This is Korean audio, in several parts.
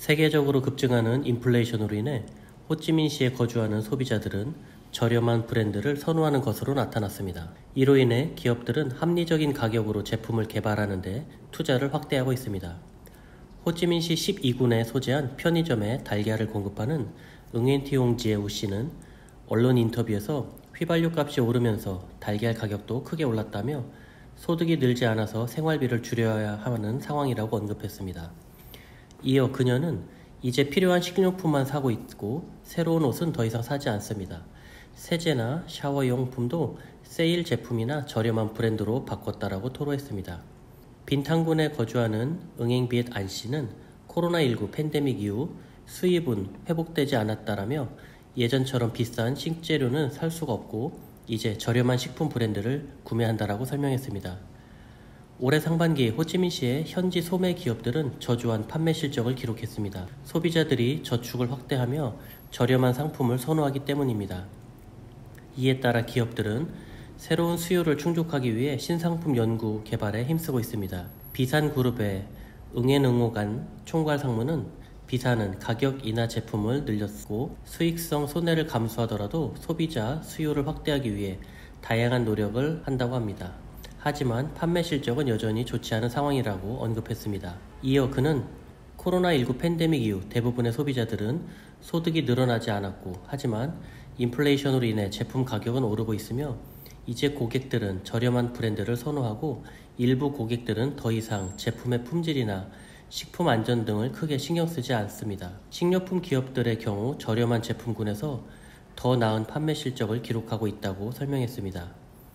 세계적으로 급증하는 인플레이션으로 인해 호찌민시에 거주하는 소비자들은 저렴한 브랜드를 선호하는 것으로 나타났습니다. 이로 인해 기업들은 합리적인 가격으로 제품을 개발하는 데 투자를 확대하고 있습니다. 호찌민시 12군에 소재한 편의점에 달걀을 공급하는 응엔티용지에우 씨는 언론 인터뷰에서 휘발유 값이 오르면서 달걀 가격도 크게 올랐다며 소득이 늘지 않아서 생활비를 줄여야 하는 상황이라고 언급했습니다. 이어 그녀는 이제 필요한 식료품만 사고 있고 새로운 옷은 더 이상 사지 않습니다. 세제나 샤워용품도 세일 제품이나 저렴한 브랜드로 바꿨다라고 토로했습니다. 빈탄군에 거주하는 응앵비엣 안 씨는 코로나19 팬데믹 이후 수입은 회복되지 않았다라며 예전처럼 비싼 식재료는 살 수가 없고 이제 저렴한 식품 브랜드를 구매한다라고 설명했습니다. 올해 상반기 호찌민시의 현지 소매 기업들은 저조한 판매 실적을 기록했습니다. 소비자들이 저축을 확대하며 저렴한 상품을 선호하기 때문입니다. 이에 따라 기업들은 새로운 수요를 충족하기 위해 신상품 연구 개발에 힘쓰고 있습니다. 비산그룹의 응앤응호간 총괄상무는 비산은 가격 인하 제품을 늘렸고 수익성 손해를 감수하더라도 소비자 수요를 확대하기 위해 다양한 노력을 한다고 합니다. 하지만 판매 실적은 여전히 좋지 않은 상황이라고 언급했습니다. 이어 그는 코로나19 팬데믹 이후 대부분의 소비자들은 소득이 늘어나지 않았고 하지만 인플레이션으로 인해 제품 가격은 오르고 있으며 이제 고객들은 저렴한 브랜드를 선호하고 일부 고객들은 더 이상 제품의 품질이나 식품 안전 등을 크게 신경 쓰지 않습니다. 식료품 기업들의 경우 저렴한 제품군에서 더 나은 판매 실적을 기록하고 있다고 설명했습니다.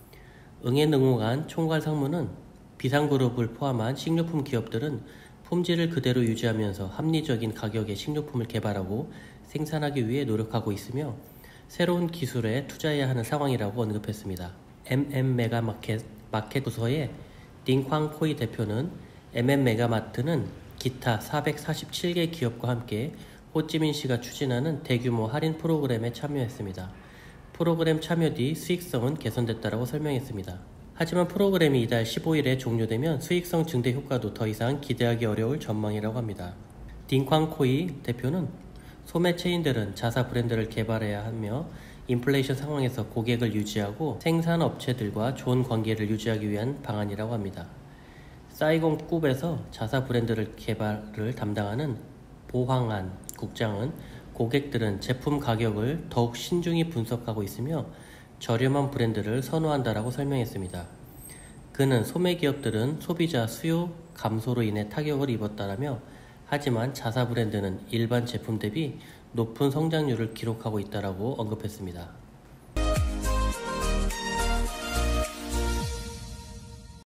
응앤응호간 총괄상무는 비상그룹을 포함한 식료품 기업들은 품질을 그대로 유지하면서 합리적인 가격의 식료품을 개발하고 생산하기 위해 노력하고 있으며 새로운 기술에 투자해야 하는 상황이라고 언급했습니다. 메가마켓 부서의 딩쾅코이 대표는 메가마트는 기타 447개 기업과 함께 호찌민시가 추진하는 대규모 할인 프로그램에 참여했습니다. 프로그램 참여 뒤 수익성은 개선됐다고 설명했습니다. 하지만 프로그램이 이달 15일에 종료되면 수익성 증대 효과도 더 이상 기대하기 어려울 전망이라고 합니다. 딩쾅코이 대표는 소매 체인들은 자사 브랜드를 개발해야 하며 인플레이션 상황에서 고객을 유지하고 생산업체들과 좋은 관계를 유지하기 위한 방안이라고 합니다. 사이공급에서 자사 브랜드를 개발을 담당하는 보황안 국장은 고객들은 제품 가격을 더욱 신중히 분석하고 있으며 저렴한 브랜드를 선호한다라고 설명했습니다. 그는 소매 기업들은 소비자 수요 감소로 인해 타격을 입었다라며 하지만 자사 브랜드는 일반 제품 대비 높은 성장률을 기록하고 있다라고 언급했습니다.